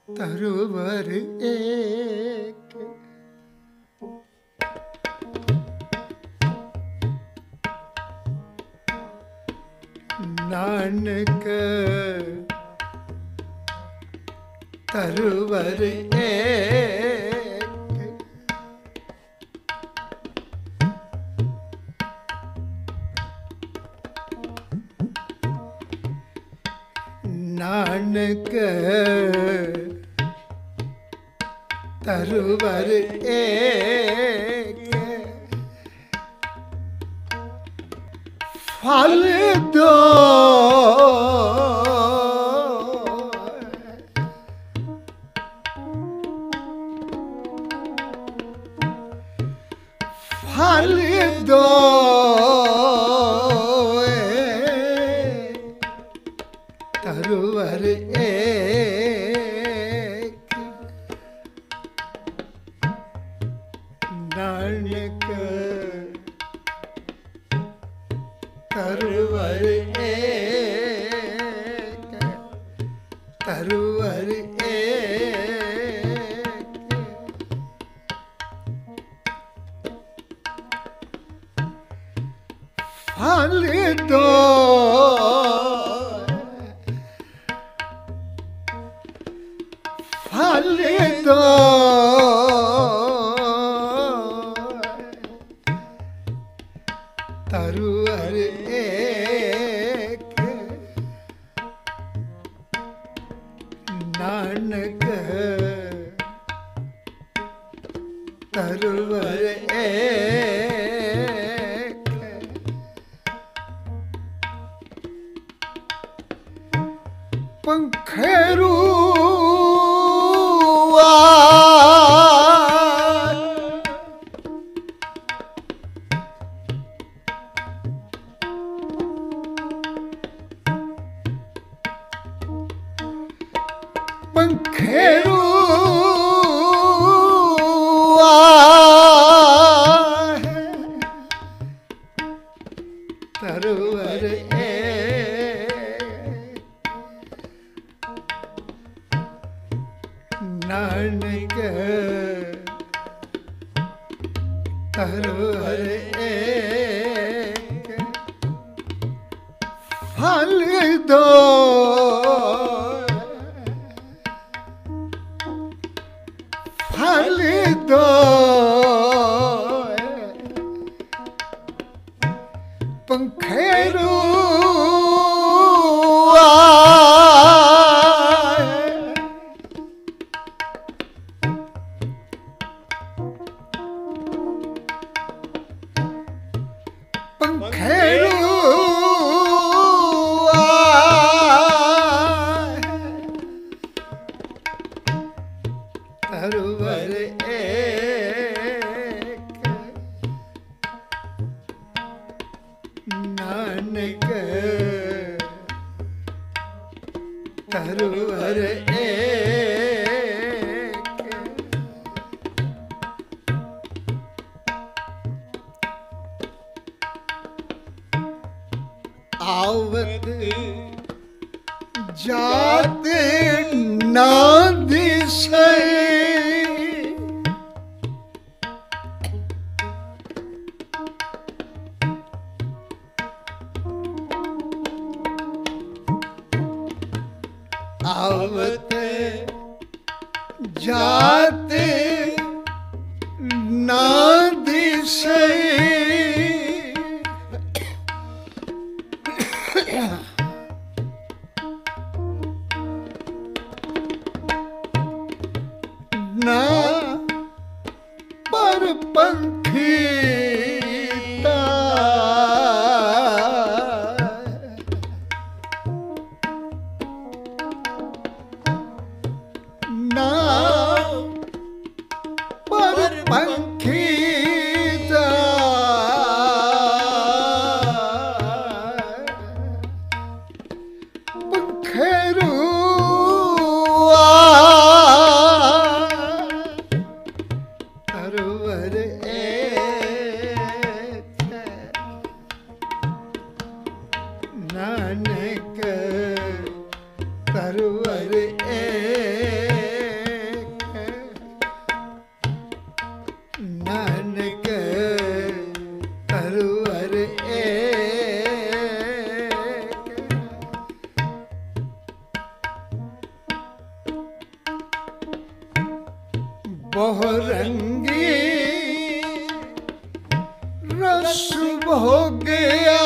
तरवर एक नानक तरवर एक नानक तरवर एक फल दो फल दो तरवर एक नानक तरवर एक तरवर एक फल दो फल दो तरवर एक नानक तरवर एक पंखेरू पंखेरू तरवर नानक तरवर एक फल दो फल दो पंखेरू पंखेरू तरवर एक नानक तरवर एक आवत जाते ना दिसे आवत जाते ना दिसे ना पर पंखी ना पर पंखी पंखेरू तरवर एक नानक तरवर एक बहुरंगी रस भोगया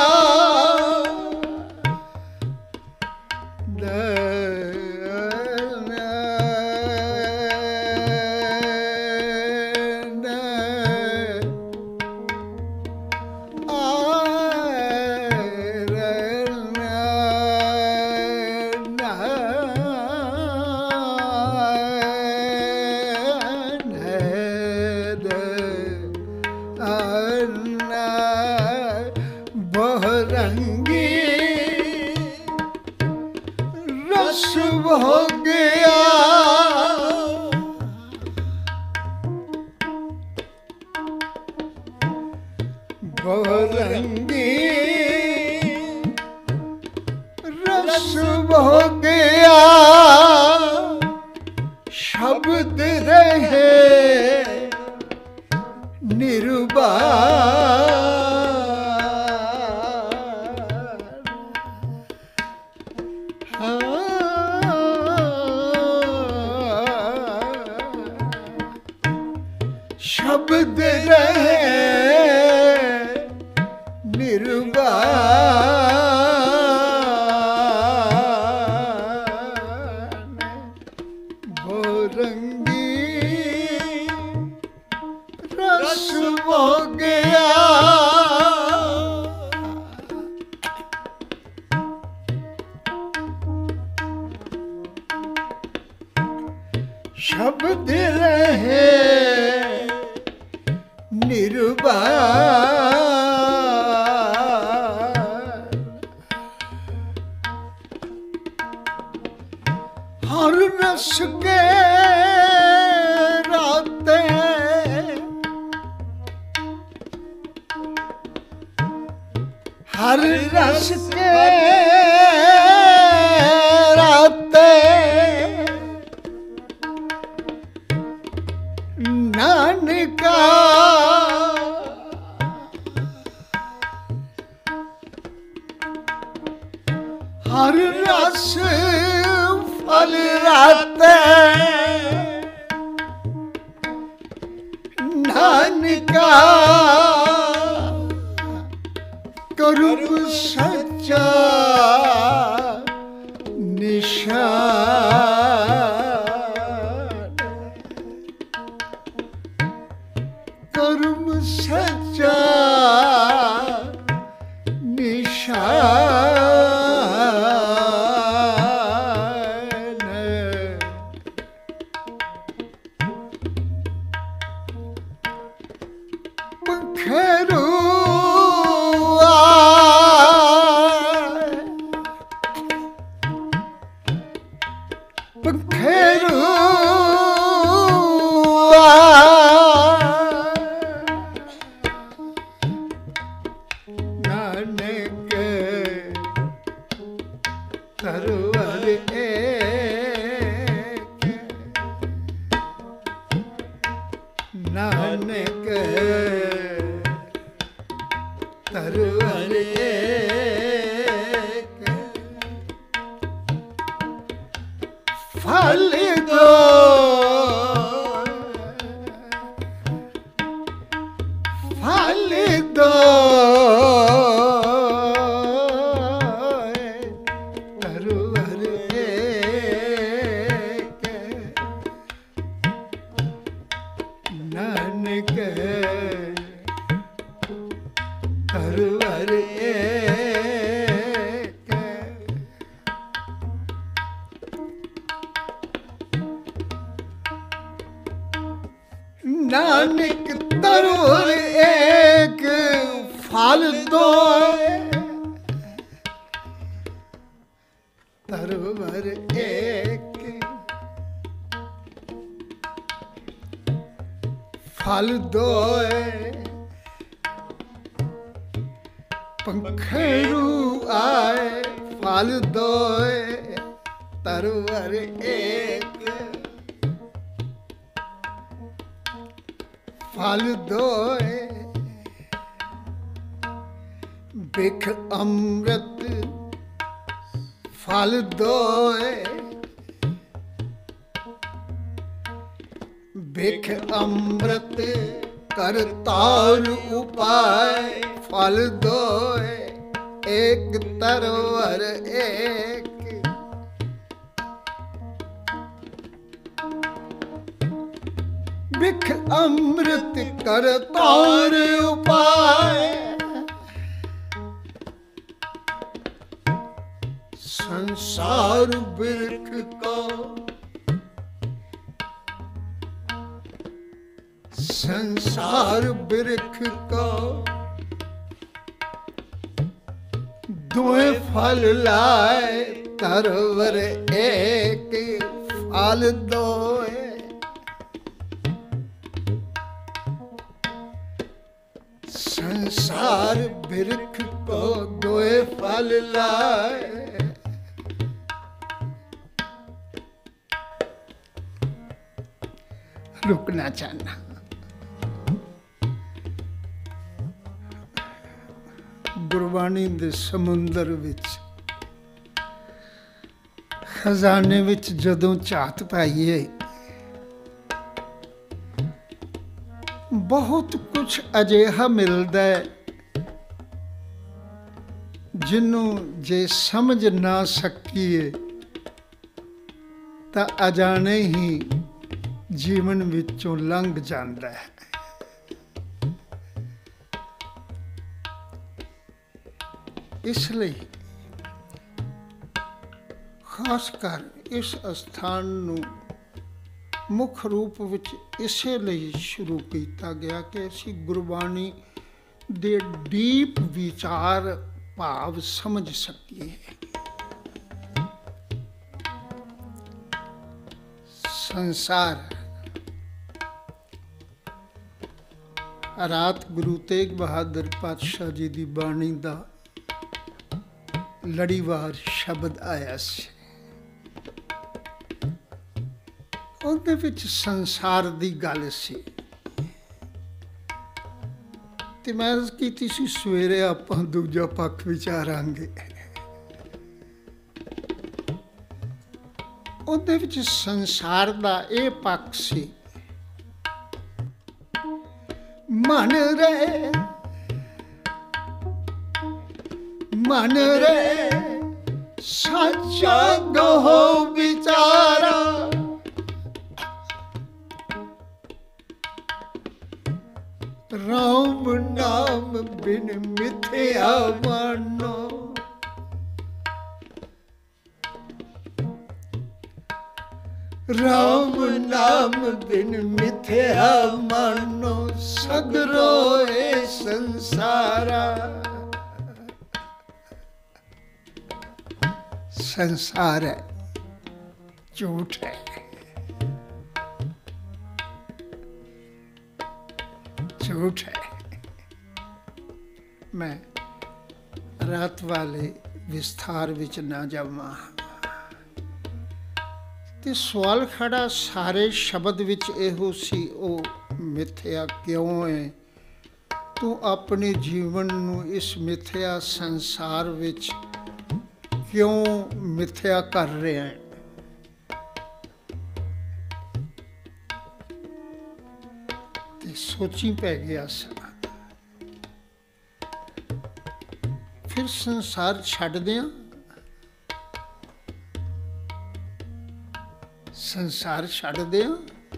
बहुरंगी रस हो गया बहुरंगी रस हो गया शब्द रहे निर्बाण शब्द रहे निर्वाण बहुरंगी रस हो गया शब्द रहे निर्वाण हर रस के राते हर रस के राते नानका हर रस फल राते नानका करूँ सच्चा निशान करूँ सच्चा निशान पखरू पखरू नानक तरवर एक नानक तरवर एक फल दो फल दो तरवर एक नानक तरवर एक नानक तरवर एक फल दो तरवर एक फल दो पंखरू आए फल दो तरवर एक फल दो बिख अमृत फल दो ਬਿਖ ਅੰਮ੍ਰਿਤ ਕਰਤਾਰ ਉਪਾਇ ਫਲ ਦੋਏ ਏਕ ਤਰਵਰ ਏਕ। ਬਿਖ ਅੰਮ੍ਰਿਤ ਕਰਤਾਰ ਉਪਾਇ ਸੰਸਾਰ ਬਿਰਖ ਕੋ ਸੰਸਾਰ ਬਿਰਖ ਕੋ ਦੋਏ ਫਲ ਲਾਏ ਤਰਵਰ ਏਕ ਫਲ ਦੋਏ। ਸੰਸਾਰ ਬਿਰਖ ਕੋ ਦੋਏ ਫਲ ਲਾਏ। ਰੁਕਣਾ ਚਾਹਨਾ, ਗੁਰਬਾਣੀ ਦੇ ਸਮੁੰਦਰ ਵਿੱਚ ਖਜ਼ਾਨੇ ਵਿੱਚ ਜਦੋਂ ਝਾਤ ਪਾਈਏ ਬਹੁਤ ਕੁਝ ਅਜਿਹਾ ਮਿਲਦਾ ਹੈ ਜਿਹਨੂੰ ਜੇ ਸਮਝ ਨਾ ਸਕੀਏ ਤਾਂ ਅਜਾਣੇ ਹੀ ਜੀਵਨ ਵਿੱਚੋਂ ਲੰਘ ਜਾਂਦਾ ਹੈ। ਇਸ ਲਈ ਖਾਸ ਕਰ ਇਸ ਅਸਥਾਨ ਨੂੰ ਮੁੱਖ ਰੂਪ ਵਿੱਚ ਇਸੇ ਲਈ ਸ਼ੁਰੂ ਕੀਤਾ ਗਿਆ ਕਿ ਅਸੀਂ ਗੁਰਬਾਣੀ ਦੇ ਡੀਪ ਵਿਚਾਰ ਭਾਵ ਸਮਝ ਸਕੀਏ। ਸੰਸਾਰ ਰਾਤ ਗੁਰੂ ਤੇਗ ਬਹਾਦਰ ਪਾਤਸ਼ਾਹ ਜੀ ਦੀ ਬਾਣੀ ਦਾ ਲੜੀਵਾਰ ਸ਼ਬਦ ਆਇਆ ਸੀ। ਉਹਦੇ ਵਿੱਚ ਸੰਸਾਰ ਦੀ ਗੱਲ ਸੀ ਤੇ ਮੈਂ ਅਰਜ਼ ਕੀਤੀ ਸੀ ਸਵੇਰੇ ਆਪਾਂ ਦੂਜਾ ਪੱਖ ਵਿਚਾਰਾਂਗੇ। ਉਹਦੇ ਵਿੱਚ ਸੰਸਾਰ ਦਾ ਇਹ ਪੱਖ ਸੀ, ਮਨ ਰੇ ਮਨ ਰੇ ਸੱਚਾ ਗੋ ਵਿਚਾਰਾ, ਰਾਮ ਨਾਮ ਬਿਨ ਮਿਥਿਆ ਮਾਨੋ। ਰਾਮ ਨਾਮ ਬਿਨ ਮਿਥਿਆ ਮਾਨੋ, ਸਗਰੋ ਏ ਸੰਸਾਰਾ। ਸੰਸਾਰ ਹੈ, ਝੂਠ ਹੈ, ਝੂਠ ਹੈ। ਮੈਂ ਰਾਤ ਵਾਲੇ ਵਿਸਥਾਰ ਵਿੱਚ ਨਾ ਜਾਵਾਂ ਤੇ ਸਵਾਲ ਖੜਾ ਸਾਰੇ ਸ਼ਬਦ ਵਿੱਚ ਇਹੋ ਸੀ, ਉਹ ਮਿਥਿਆ ਕਿਉਂ ਹੈ? ਤੂੰ ਆਪਣੇ ਜੀਵਨ ਨੂੰ ਇਸ ਮਿਥਿਆ ਸੰਸਾਰ ਵਿੱਚ ਕਿਉਂ ਮਿਥਿਆ ਕਰ ਰਿਹਾ ਹੈ? ਤੇ ਸੋਚੀ ਪੈ ਗਿਆ ਸਾਂ। ਫਿਰ ਸੰਸਾਰ ਛੱਡ ਦਿਆਂ? ਸੰਸਾਰ ਛੱਡ ਦਿਆਂ?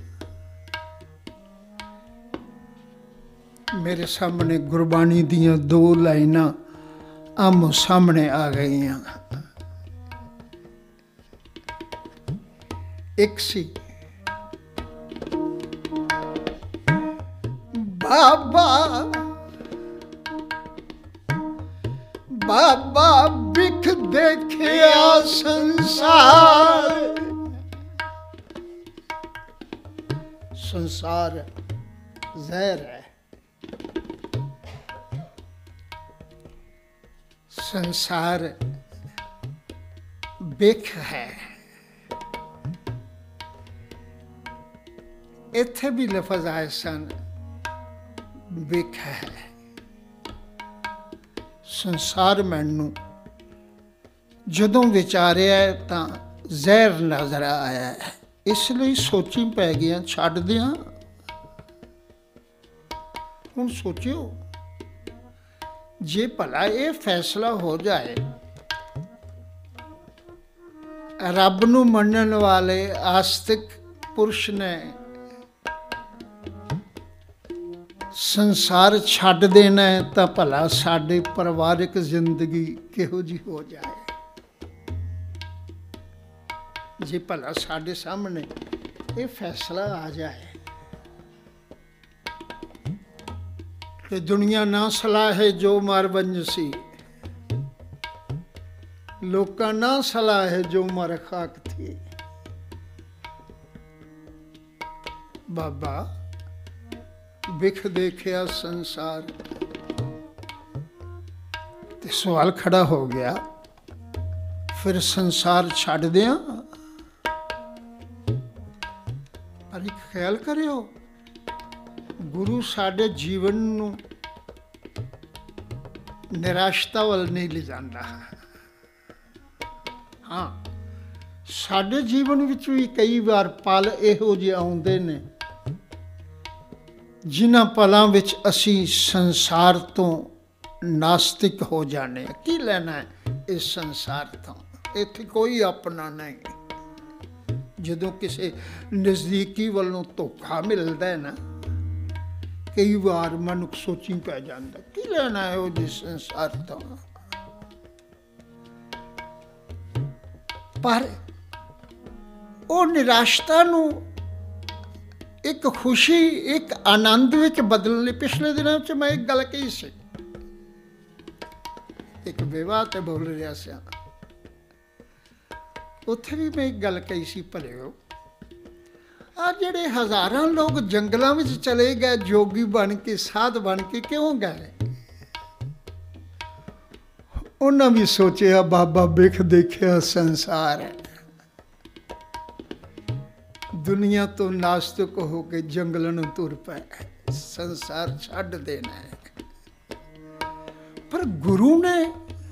ਮੇਰੇ ਸਾਹਮਣੇ ਗੁਰਬਾਣੀ ਦੀਆਂ ਦੋ ਲਾਈਨਾਂ ਆਮੋ ਸਾਹਮਣੇ ਆ ਗਈਆਂ। ਇੱਕ ਸੀ, ਬਾਬਾ ਬਾਬਾ ਬਿਖ ਦੇਖਿਆ ਸੰਸਾਰ। ਸੰਸਾਰ ਜ਼ਹਿਰ ਹੈ, ਸੰਸਾਰ ਬਿਖ ਹੈ। ਇੱਥੇ ਵੀ ਲਫ਼ਜ਼ ਆਏ ਸਨ, ਬਿਖ ਹੈ। ਸੰਸਾਰ ਮੈਨੂੰ ਜਦੋਂ ਵਿਚਾਰਿਆ ਤਾਂ ਜ਼ਹਿਰ ਨਜ਼ਰ ਆਇਆ ਹੈ। ਇਸ ਲਈ ਸੋਚੀ ਪੈ ਗਿਆ, ਛੱਡ ਦਿਆਂ? ਹੁਣ ਸੋਚਿਓ, ਜੇ ਭਲਾ ਇਹ ਫੈਸਲਾ ਹੋ ਜਾਏ, ਰੱਬ ਨੂੰ ਮੰਨਣ ਵਾਲੇ ਆਸਤਿਕ ਪੁਰਸ਼ ਨੇ ਸੰਸਾਰ ਛੱਡ ਦੇਣਾ ਹੈ, ਤਾਂ ਭਲਾ ਸਾਡੀ ਪਰਿਵਾਰਿਕ ਜ਼ਿੰਦਗੀ ਕਿਹੋ ਜਿਹੀ ਹੋ ਜਾਏ। ਜੇ ਭਲਾ ਸਾਡੇ ਸਾਹਮਣੇ ਇਹ ਫੈਸਲਾ ਆ ਜਾਏ ਕਿ ਦੁਨੀਆ ਨਾ ਸਲਾਹੇ ਜੋ ਮਰ ਬੰਜਸੀ, ਲੋਕਾਂ ਨਾ ਸਲਾਹੇ ਜੋ ਮਰ ਖਾਕ ਥੀ। ਬਾਬਾ ਵਿਖ ਦੇਖਿਆ ਸੰਸਾਰ, ਤੇ ਸਵਾਲ ਖੜਾ ਹੋ ਗਿਆ, ਫਿਰ ਸੰਸਾਰ ਛੱਡ ਦਿਆਂ? ਪਰ ਇੱਕ ਖਿਆਲ ਕਰਿਓ, ਗੁਰੂ ਸਾਡੇ ਜੀਵਨ ਨੂੰ ਨਿਰਾਸ਼ਤਾ ਵੱਲ ਨਹੀਂ ਲਿਜਾਂਦਾ। ਹਾਂ, ਸਾਡੇ ਜੀਵਨ ਵਿੱਚ ਵੀ ਕਈ ਵਾਰ ਪਲ ਇਹੋ ਜਿਹੇ ਆਉਂਦੇ ਨੇ ਜਿਨ੍ਹਾਂ ਪਲਾਂ ਵਿੱਚ ਅਸੀਂ ਸੰਸਾਰ ਤੋਂ ਨਾਸਤਿਕ ਹੋ ਜਾਂਦੇ ਹਾਂ। ਕੀ ਲੈਣਾ ਹੈ ਇਸ ਸੰਸਾਰ ਤੋਂ? ਇੱਥੇ ਕੋਈ ਆਪਣਾ ਨਹੀਂ। ਜਦੋਂ ਕਿਸੇ ਨਜ਼ਦੀਕੀ ਵੱਲੋਂ ਧੋਖਾ ਮਿਲਦਾ ਹੈ ਨਾ, ਕਈ ਵਾਰ ਮਨੁੱਖ ਸੋਚੀ ਪੈ ਜਾਂਦਾ, ਕੀ ਲੈਣਾ ਹੈ ਉਹ ਜਿਸ ਸੰਸਾਰ ਤੋਂ। ਪਰ ਉਹ ਨਿਰਾਸ਼ਤਾ ਨੂੰ ਇੱਕ ਖੁਸ਼ੀ, ਇੱਕ ਆਨੰਦ ਵਿੱਚ ਬਦਲਣ ਲਈ ਪਿਛਲੇ ਦਿਨਾਂ ਵਿੱਚ ਮੈਂ ਇੱਕ ਗੱਲ ਕਹੀ ਸੀ, ਇੱਕ ਵਿਵਾਹ ਤੇ ਬੋਲ ਰਿਹਾ ਸੀ, ਉੱਥੇ ਵੀ ਮੈਂ ਇੱਕ ਗੱਲ ਕਹੀ ਸੀ, ਭਲਿਓ ਆ ਜਿਹੜੇ ਹਜ਼ਾਰਾਂ ਲੋਕ ਜੰਗਲਾਂ ਵਿੱਚ ਚਲੇ ਗਏ ਜੋਗੀ ਬਣ ਕੇ, ਸਾਧ ਬਣ ਕੇ, ਕਿਉਂ ਗਏ? ਉਹਨਾਂ ਵੀ ਸੋਚਿਆ ਬਾਬਾ ਵਿਖ ਦੇਖਿਆ ਸੰਸਾਰ, ਦੁਨੀਆ ਤੋਂ ਨਾਸਤਿਕ ਹੋ ਕੇ ਜੰਗਲਾਂ ਨੂੰ ਤੁਰ ਪਏ, ਸੰਸਾਰ ਛੱਡ ਦੇਣਾ ਹੈ। ਪਰ ਗੁਰੂ ਨੇ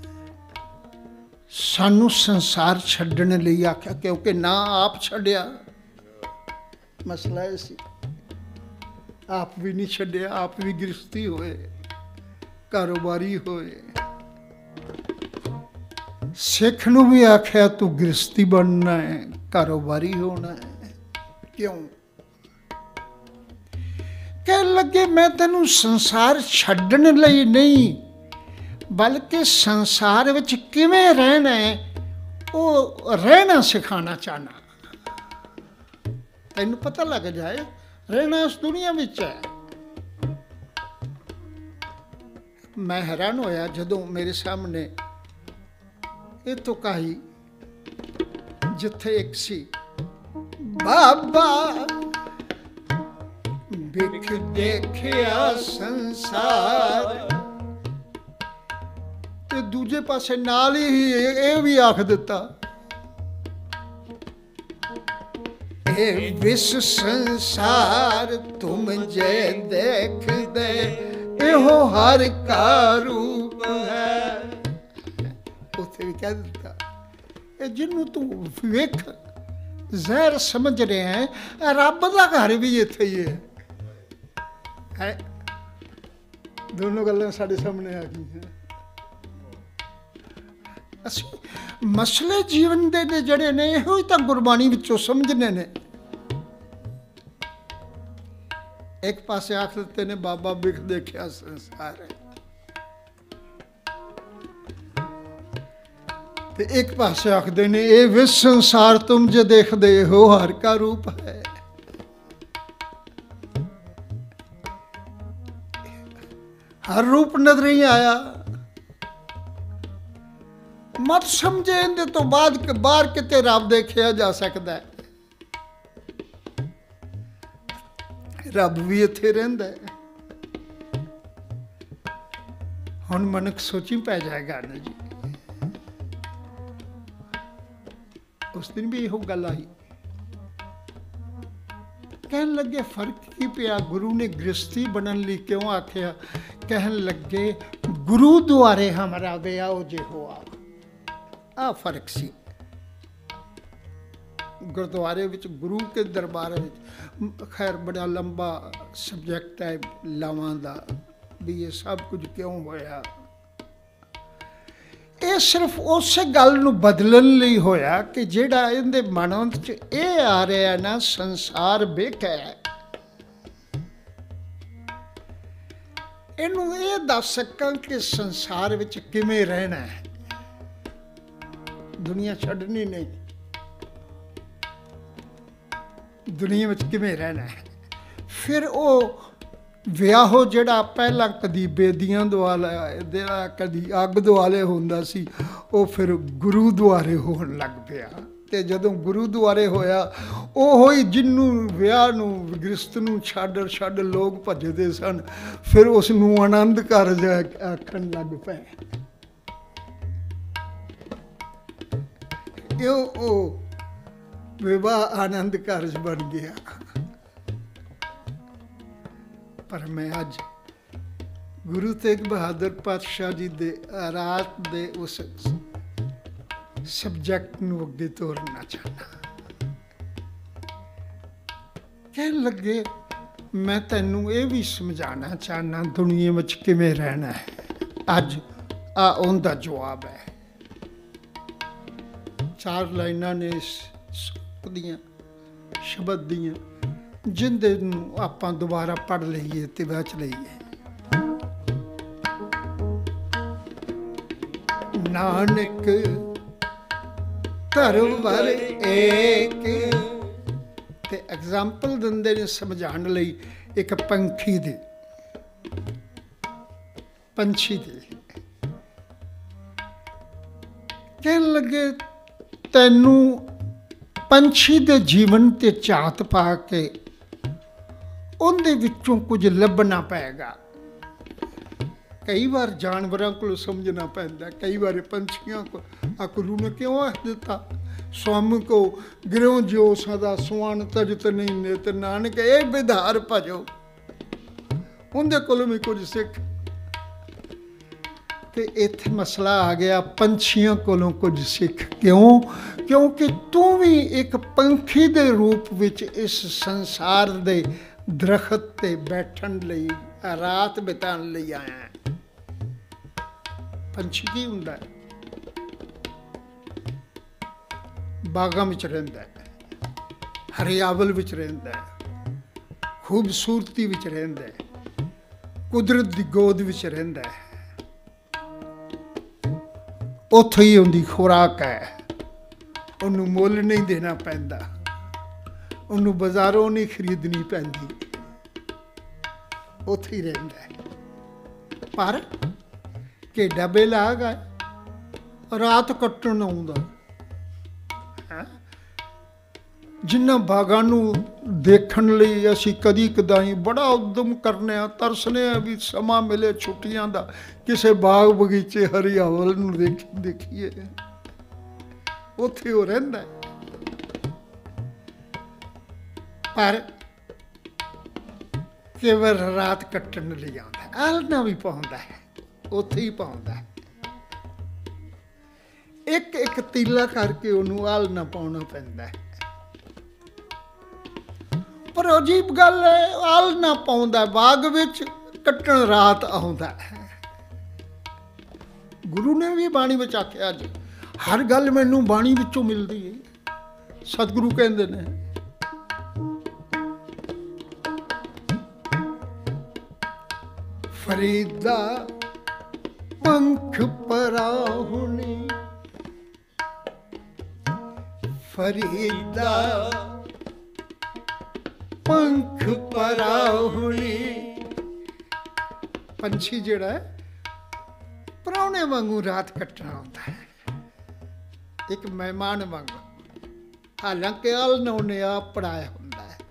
ਸਾਨੂੰ ਸੰਸਾਰ ਛੱਡਣ ਲਈ ਆਖਿਆ, ਕਿਉਂਕਿ ਨਾ ਆਪ ਛੱਡਿਆ। ਮਸਲਾ ਇਹ ਸੀ, ਆਪ ਵੀ ਨਹੀਂ ਛੱਡਿਆ, ਆਪ ਵੀ ਗ੍ਰਸਤੀ ਹੋਏ, ਕਾਰੋਬਾਰੀ ਹੋਏ। ਸਿੱਖ ਨੂੰ ਵੀ ਆਖਿਆ ਤੂੰ ਗ੍ਰਸਤੀ ਬਣਨਾ ਹੈ, ਕਾਰੋਬਾਰੀ ਹੋਣਾ ਹੈ। ਕਿਉਂ? ਕਹਿਣ ਲੱਗੇ ਮੈਂ ਤੈਨੂੰ ਸੰਸਾਰ ਛੱਡਣ ਲਈ ਨਹੀਂ, ਬਲਕਿ ਸੰਸਾਰ ਵਿੱਚ ਕਿਵੇਂ ਰਹਿਣਾ ਹੈ ਉਹ ਰਹਿਣਾ ਸਿਖਾਉਣਾ ਚਾਹਨਾ। ਤੈਨੂੰ ਪਤਾ ਲੱਗ ਜਾਏ ਰਹਿਣਾ ਇਸ ਦੁਨੀਆ ਵਿੱਚ ਹੈ। ਮੈਂ ਹੈਰਾਨ ਹੋਇਆ ਜਦੋਂ ਮੇਰੇ ਸਾਹਮਣੇ ਇਹ ਤੋਂ ਕਹੀ, ਜਿੱਥੇ ਇੱਕ ਸੀ, ਬਾਬਾ ਵਿਖ ਦੇਖਿਆ ਸੰਸਾਰ, ਤੇ ਦੂਜੇ ਪਾਸੇ ਨਾਲ ਹੀ ਇਹ ਵੀ ਆਖ ਦਿੱਤਾ, ਇਹ ਵਿਸ ਸੰਸਾਰ ਤੁਮ ਜੇ ਦੇਖਦੇ, ਇਹੋ ਹਰ ਕਾ ਰੂਪ ਹੈ। ਉੱਥੇ ਵੀ ਕਹਿ ਦਿੱਤਾ, ਇਹ ਜਿਹਨੂੰ ਤੂੰ ਵੇਖ ਜ਼ਹਿਰ ਸਮਝ ਰਿਹਾ ਹੈ, ਰੱਬ ਦਾ ਘਰ ਵੀ ਇੱਥੇ ਹੀ ਹੈ। ਦੋਨੋਂ ਗੱਲਾਂ ਸਾਡੇ ਸਾਹਮਣੇ ਆ ਗਈਆਂ। ਅਸੀਂ ਮਸਲੇ ਜੀਵਨ ਦੇ ਜਿਹੜੇ ਨੇ ਇਹੋ ਹੀ ਤਾਂ ਗੁਰਬਾਣੀ ਵਿੱਚੋਂ ਸਮਝਣੇ ਨੇ। ਇੱਕ ਪਾਸੇ ਆਖ ਦਿੱਤੇ ਨੇ ਬਾਬਾ ਵਿਖ ਦੇਖਿਆ ਸੰਸਾਰ ਹੈ, ਤੇ ਇੱਕ ਪਾਸੇ ਆਖਦੇ ਨੇ ਇਹ ਵਿਸ ਸੰਸਾਰ ਤੁਮ ਜੇ ਦੇਖਦੇ ਹੋ ਹਰ ਕਾ ਰੂਪ ਹੈ। ਹਰ ਰੂਪ ਨਜ਼ਰ ਨਹੀਂ ਆਇਆ। ਮਤ ਸਮਝੇ ਇਹਦੇ ਤੋਂ ਬਾਅਦ ਬਾਹਰ ਕਿਤੇ ਰੱਬ ਦੇਖਿਆ ਜਾ ਸਕਦਾ ਹੈ। ਰੱਬ ਵੀ ਇੱਥੇ ਰਹਿੰਦਾ ਹੈ। ਹੁਣ ਮਨੁੱਖ ਸੋਚੀ ਪੈ ਜਾਏਗਾ ਨਾ ਜੀ। ਉਸ ਦਿਨ ਵੀ ਇਹੋ ਗੱਲ ਆਈ, ਕਹਿਣ ਲੱਗੇ ਫਰਕ ਕੀ ਪਿਆ, ਗੁਰੂ ਨੇ ਗ੍ਰਸਤੀ ਬਣਨ ਲਈ ਕਿਉਂ ਆਖਿਆ? ਕਹਿਣ ਲੱਗੇ ਗੁਰੂ ਦੁਆਰੇ ਹਮਾਰਾ ਵਿਆਹ ਜੇ ਹੋਆ। ਆ ਫਰਕ ਸੀ। ਗੁਰਦੁਆਰੇ ਵਿੱਚ ਗੁਰੂ ਕੇ ਦਰਬਾਰ ਵਿੱਚ। ਖੈਰ ਬੜਾ ਲੰਬਾ ਸਬਜੈਕਟ ਹੈ ਲਾਵਾਂ ਦਾ ਵੀ ਇਹ ਸਭ ਕੁਝ ਕਿਉਂ ਹੋਇਆ। ਇਹ ਸਿਰਫ ਉਸੇ ਗੱਲ ਨੂੰ ਬਦਲਣ ਲਈ ਹੋਇਆ ਕਿ ਜਿਹੜਾ ਇਹਦੇ ਮਨ 'ਚ ਇਹ ਆ ਰਿਹਾ ਨਾ ਸੰਸਾਰ ਬੇਕਾ ਹੈ, ਇਹਨੂੰ ਇਹ ਦੱਸ ਸਕਾਂ ਕਿ ਸੰਸਾਰ ਵਿੱਚ ਕਿਵੇਂ ਰਹਿਣਾ ਹੈ, ਦੁਨੀਆ ਛੱਡਣੀ ਨਹੀਂ, ਦੁਨੀਆ ਵਿੱਚ ਕਿਵੇਂ ਰਹਿਣਾ ਹੈ। ਫਿਰ ਉਹ ਵਿਆਹੋ ਜਿਹੜਾ ਪਹਿਲਾਂ ਕਦੀ ਬੇਦੀਆਂ ਦੁਆਲੇ ਕਦੀ ਅੱਗ ਦੁਆਲੇ ਹੁੰਦਾ ਸੀ, ਉਹ ਫਿਰ ਗੁਰੂ ਦੁਆਰੇ ਹੋਣ ਲੱਗ ਪਿਆ। ਤੇ ਜਦੋਂ ਗੁਰੂ ਦੁਆਰੇ ਹੋਇਆ, ਉਹ ਹੀ ਜਿਹਨੂੰ ਵਿਆਹ ਨੂੰ ਗ੍ਰਸਤ ਨੂੰ ਛੱਡ ਲੋਕ ਭੱਜਦੇ ਸਨ, ਫਿਰ ਉਸ ਨੂੰ ਆਨੰਦ ਕਾਰਜ ਆਖਣ ਲੱਗ ਪਏ। ਉਹ ਵਿਵਾਹ ਆਨੰਦ ਕਾਰਜ ਬਣ ਗਿਆ। ਪਰ ਮੈਂ ਅੱਜ ਗੁਰੂ ਤੇਗ ਬਹਾਦਰ ਪਾਤਸ਼ਾਹ ਜੀ ਦੇ ਰਾਤ ਦੇ ਉਸ ਸਬਜੈਕਟ ਨੂੰ ਅੱਗੇ ਤੋਰਨਾ ਚਾਹੁੰਦਾ। ਕਹਿਣ ਲੱਗੇ ਮੈਂ ਤੈਨੂੰ ਇਹ ਵੀ ਸਮਝਾਉਣਾ ਚਾਹੁੰਦਾ ਦੁਨੀਆ ਵਿੱਚ ਕਿਵੇਂ ਰਹਿਣਾ ਹੈ। ਅੱਜ ਆ ਉਹਦਾ ਜਵਾਬ ਹੈ। 4 ਲਾਈਨਾਂ ਨੇ ਦੀਆਂ ਸ਼ਬਦ ਦੀਆਂ, ਜਿੰਦੇ ਨੂੰ ਆਪਾਂ ਦੁਬਾਰਾ ਪੜ੍ਹ ਲਈਏ ਤੇ ਬਚ ਲਈਏ। ਨਾਨਕ ਧਰਮ ਵਰ ਏਕ, ਤੇ ਐਗਜ਼ਾਮਪਲ ਦਿੰਦੇ ਨੇ ਸਮਝਾਉਣ ਲਈ ਇੱਕ ਪੰਛੀ ਦੀ। ਕਹਿਣ ਲੱਗੇ ਤੈਨੂੰ ਪੰਛੀ ਦੇ ਜੀਵਨ ਤੇ ਝਾਤ ਪਾ ਕੇ ਉਹਦੇ ਵਿੱਚੋਂ ਕੁਝ ਲੱਭਣਾ ਪਏਗਾ। ਕਈ ਵਾਰ ਜਾਨਵਰਾਂ ਕੋਲ ਸਮਝਣਾ ਪੈਂਦਾ, ਕਈ ਵਾਰ ਪੰਛੀਆਂ ਕੋਲ। ਆ ਗੁਰੂ ਨੇ ਕਿਉਂ ਆਖ ਦਿੱਤਾ, ਸਵਮ ਕੋ ਗਿਰੋਂ ਜਿਉ ਸਦਾ ਸੁਆਨ ਤਜਤ ਨਹੀਂ ਨਿਤ, ਨਾਨਕ ਇਹ ਵਿਧਾਰ ਭਜੋ। ਉਹਦੇ ਕੋਲੋਂ ਵੀ ਕੁਝ ਸਿੱਖ। ਤੇ ਇੱਥੇ ਮਸਲਾ ਆ ਗਿਆ, ਪੰਛੀਆਂ ਕੋਲੋਂ ਕੁਝ ਸਿੱਖ। ਕਿਉਂ? ਕਿਉਂਕਿ ਤੂੰ ਵੀ ਇੱਕ ਪੰਛੀ ਦੇ ਰੂਪ ਵਿੱਚ ਇਸ ਸੰਸਾਰ ਦੇ ਦਰਖਤ ਤੇ ਬੈਠਣ ਲਈ, ਰਾਤ ਬਿਤਾਉਣ ਲਈ ਆਇਆ ਹੈ। ਪੰਛੀ ਕੀ ਹੁੰਦਾ ਹੈ? ਬਾਗਾਂ ਵਿੱਚ ਰਹਿੰਦਾ ਹੈ, ਹਰਿਆਵਲ ਵਿੱਚ ਰਹਿੰਦਾ ਹੈ, ਖੂਬਸੂਰਤੀ ਵਿੱਚ ਰਹਿੰਦਾ ਹੈ, ਕੁਦਰਤ ਦੀ ਗੋਦ ਵਿੱਚ ਰਹਿੰਦਾ ਹੈ। ਉੱਥੇ ਹੀ ਉਹਦੀ ਖੁਰਾਕ ਹੈ। ਉਹਨੂੰ ਮੁੱਲ ਨਹੀਂ ਦੇਣਾ ਪੈਂਦਾ, ਉਹਨੂੰ ਬਾਜ਼ਾਰੋਂ ਨਹੀਂ ਖਰੀਦਣੀ ਪੈਂਦੀ, ਉੱਥੇ ਹੀ ਰਹਿੰਦਾ ਹੈ। ਪਰ ਕਿ ਡੱਬੇ ਲਾ ਗਏ, ਰਾਤ ਕੱਟਣ ਆਉਂਦਾ। ਜਿਨ੍ਹਾਂ ਬਾਗਾਂ ਨੂੰ ਦੇਖਣ ਲਈ ਅਸੀਂ ਕਦੀ ਕਦਾਈ ਬੜਾ ਉਦਮ ਕਰਨੇ ਆ, ਤਰਸਨੇ ਆ ਵੀ ਸਮਾਂ ਮਿਲੇ ਛੁੱਟੀਆਂ ਦਾ, ਕਿਸੇ ਬਾਗ ਬਗੀਚੇ ਹਰਿਆਵਲ ਨੂੰ ਦੇਖੀਏ। ਉੱਥੇ ਉਹ ਰਹਿੰਦਾ, ਪਰ ਕੇਵਲ ਰਾਤ ਕੱਟਣ ਲਈ ਆਉਂਦਾ। ਆਲਣਾ ਵੀ ਪਾਉਂਦਾ ਹੈ, ਉੱਥੇ ਹੀ ਪਾਉਂਦਾ ਹੈ। ਇੱਕ ਤੀਲਾ ਕਰਕੇ ਉਹਨੂੰ ਆਲਣਾ ਪਾਉਣਾ ਪੈਂਦਾ ਹੈ। ਪਰ ਅਜੀਬ ਗੱਲ ਹੈ, ਆਲਣਾ ਪਾਉਂਦਾ ਬਾਗ ਵਿੱਚ, ਕੱਟਣ ਰਾਤ ਆਉਂਦਾ ਹੈ। ਗੁਰੂ ਨੇ ਵੀ ਬਾਣੀ ਵਿੱਚ ਆਖਿਆ, ਅੱਜ ਹਰ ਗੱਲ ਮੈਨੂੰ ਬਾਣੀ ਵਿੱਚੋਂ ਮਿਲਦੀ ਹੈ। ਸਤਿਗੁਰੂ ਕਹਿੰਦੇ ਨੇ, ਫਰੀਦਾ ਪੰਖ ਪਰਾਹੁਣੀ, ਫਰੀਦਾ ਪੰਖ ਪਰਾਹੁਣੀ। ਪੰਛੀ ਜਿਹੜਾ ਹੈ ਪ੍ਰਾਹੁਣੇ ਵਾਂਗੂ ਰਾਤ ਕੱਟਣਾ ਹੁੰਦਾ ਹੈ, ਇੱਕ ਮਹਿਮਾਨ ਵਾਂਗੂ। ਹਾਲਾਂਕਿ ਆਲਣਾ ਉਹਨੇ ਆਪ ਪੜਾਇਆ ਹੁੰਦਾ ਹੈ।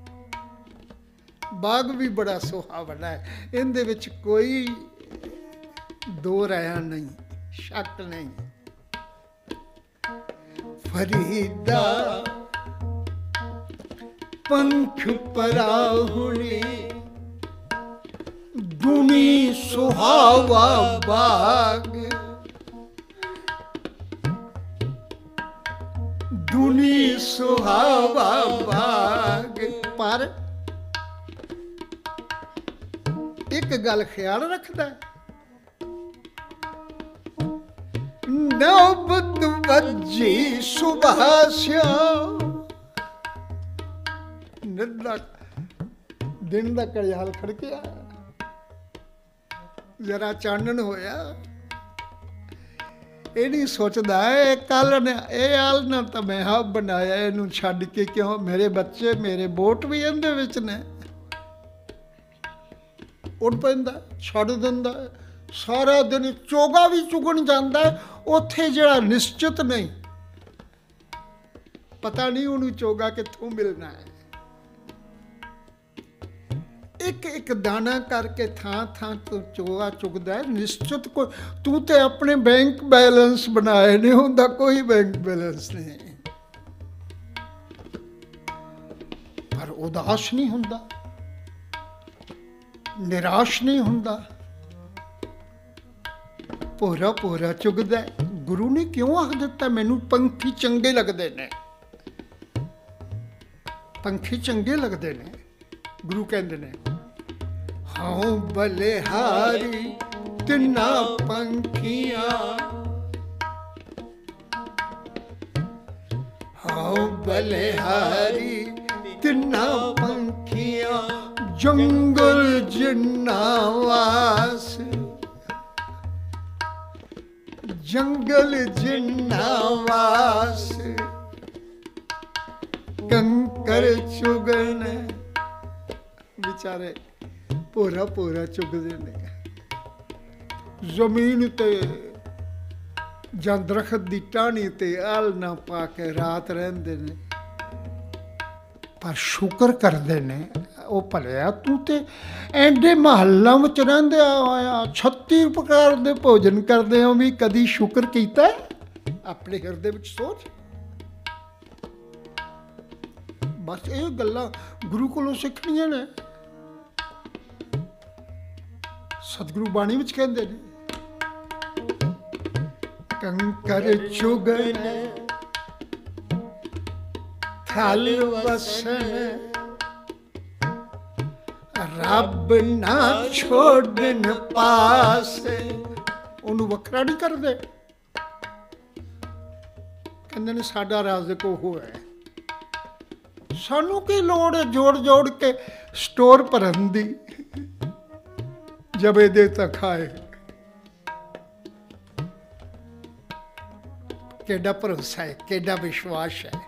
ਬਾਗ ਵੀ ਬੜਾ ਸੁਹਾਵਣਾ ਹੈ, ਇਹਦੇ ਵਿੱਚ ਕੋਈ ਦੋ ਰਾਇਆ ਨਹੀਂ, ਸ਼ੱਕ ਨਹੀਂ। ਫਰੀਦਾ ਪੰਖ ਪਰਾਹੁਣੀ, ਦੁਨੀ ਸੁਹਾਵਾ ਬਾਗ, धुनी सुहावा बाग। पर एक गल ख्याल रखदा, नौबत वजी सुबह स्या, दिन दा घड़ियाल खड़किया, जरा चानन होया, ये नहीं सोचता है कल ने ये आल ना तो मैं हाँ बनाया, इनू छड्ड के क्यों, मेरे बच्चे मेरे बोट भी इहदे विच ने। उठ पैंदा, छड्ड दिंदा, सारा दिन चोगा भी चुगन जांदा है, उत्थे जिहड़ा निश्चित नहीं, पता नहीं उन्हें चोगा कित्थों मिलना है। एक एक दाना करके थां थां तो चोगा चुगदा है, निश्चित कोई, तू ते अपने बैंक बैलेंस बनाए नहीं, हुंदा कोई बैंक बैलेंस नहीं, पर उदास नहीं हुंदा, निराश नहीं हुंदा, पूरा पूरा चुगदा है। गुरु ने क्यों आख दिता मैनू पंखी चंगे लगदे ने, पंखी चंगे लगदे ने। गुरु कहंदे ने हाँ बलिहारी तिन्ना पंखियां, हाँ बलिहारी तिन्ना पंखियां, जंगल जिन्ना वास, जंगल जिन्ना वास, कंकर चुगन। बेचारे पूरा पूरा चुगदे ने, जमीन ते जां दरखत दी टाहनी ते आलना पा के रात रहिंदे ने, पर शुक्र करदे ने ओ भलिया तू ते एडे महल्लां विच रहिंदे आया 36 प्रकार दे भोजन करदे हो, भी कदी शुक्र कीता है? अपने हिरदे विच सोच। बस ये गल्लां गुरु कोलों सिੱਖਣੀਆਂ ने। सतगुरु बाणी विच कहंदे ने कंकर चुगन थल वसन, रब ना छोड़न पास। उन्होंने वखरा नहीं करते, कहते ने साडा राज़िक ओह है, सानू की लोड़ है जोड़ जोड़ के स्टोर भरन दी, जब दे तो खाए। केड़ा भरोसा है, केड़ा विश्वास है।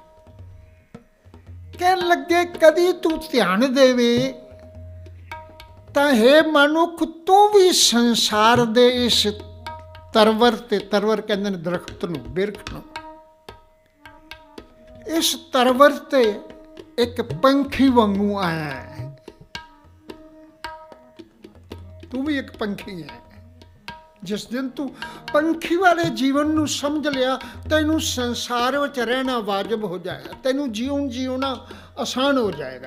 कह लगे कदी तू ध्यान देवे तां हे मनुख तू भी संसार दे इस तरवर ते, तरवर कहंदे ने दरख्त नूं, बिरख नूं, इस तरवर ते एक पंखी वांगू आया है। तू भी एक पंखी है। जिस दिन तू पंखी वाले जीवन नूं समझ लिया, तैनू संसार विच रहना वाजिब हो जाएगा, तैनू जीउना आसान हो जाएगा।